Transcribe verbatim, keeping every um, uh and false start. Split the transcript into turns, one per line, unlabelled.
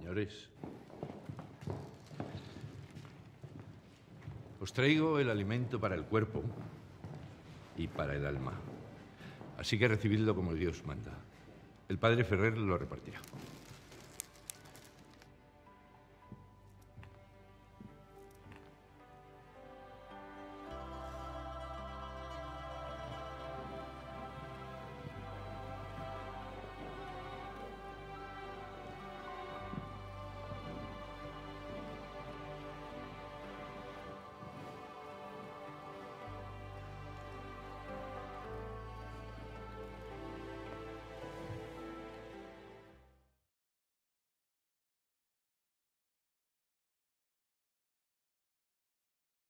Señores, os traigo el alimento para el cuerpo y para el alma. Así que recibidlo como Dios manda. El padre Ferrer lo repartirá.